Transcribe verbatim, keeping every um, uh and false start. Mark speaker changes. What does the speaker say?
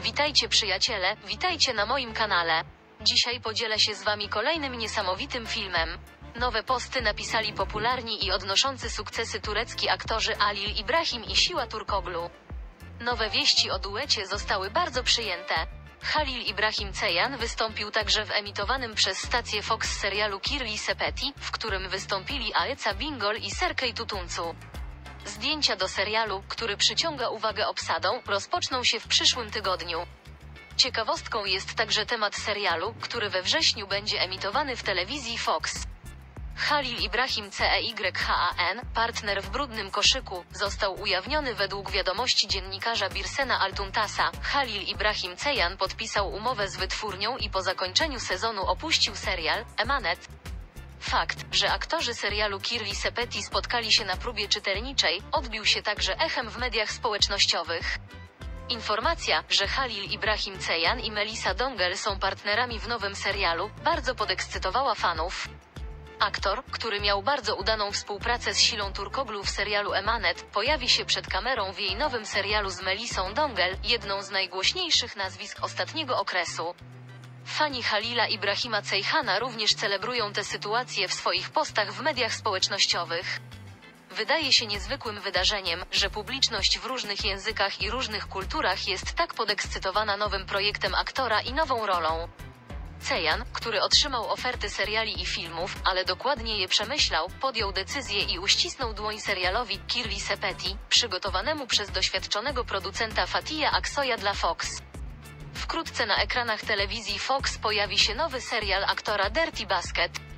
Speaker 1: Witajcie przyjaciele, witajcie na moim kanale. Dzisiaj podzielę się z wami kolejnym niesamowitym filmem. Nowe posty napisali popularni i odnoszący sukcesy turecki aktorzy Halil İbrahim i Şiva Turkoglu. Nowe wieści o duecie zostały bardzo przyjęte. Halil İbrahim Ceyhan wystąpił także w emitowanym przez stację Fox serialu Kirli Sepeti, w którym wystąpili Aeca Bingöl i Serkay Tutuncu. Zdjęcia do serialu, który przyciąga uwagę obsadą, rozpoczną się w przyszłym tygodniu. Ciekawostką jest także temat serialu, który we wrześniu będzie emitowany w telewizji Fox. Halil İbrahim Ceyhan, partner w brudnym koszyku, został ujawniony według wiadomości dziennikarza Birsena Altuntasa. Halil İbrahim Ceyhan podpisał umowę z wytwórnią i po zakończeniu sezonu opuścił serial Emanet. Fakt, że aktorzy serialu Kirli Sepeti spotkali się na próbie czytelniczej, odbił się także echem w mediach społecznościowych. Informacja, że Halil İbrahim Ceyhan i Melisa Dongel są partnerami w nowym serialu, bardzo podekscytowała fanów. Aktor, który miał bardzo udaną współpracę z Şiva Turkoglu w serialu Emanet, pojawi się przed kamerą w jej nowym serialu z Melisą Dongel, jedną z najgłośniejszych nazwisk ostatniego okresu. Fani Halila İbrahima Ceyhana również celebrują tę sytuację w swoich postach w mediach społecznościowych. Wydaje się niezwykłym wydarzeniem, że publiczność w różnych językach i różnych kulturach jest tak podekscytowana nowym projektem aktora i nową rolą. Ceyhan, który otrzymał oferty seriali i filmów, ale dokładnie je przemyślał, podjął decyzję i uścisnął dłoń serialowi Kirli Sepeti, przygotowanemu przez doświadczonego producenta Fatih'a Aksoya dla Fox. Wkrótce na ekranach telewizji Fox pojawi się nowy serial aktora Dirty Basket.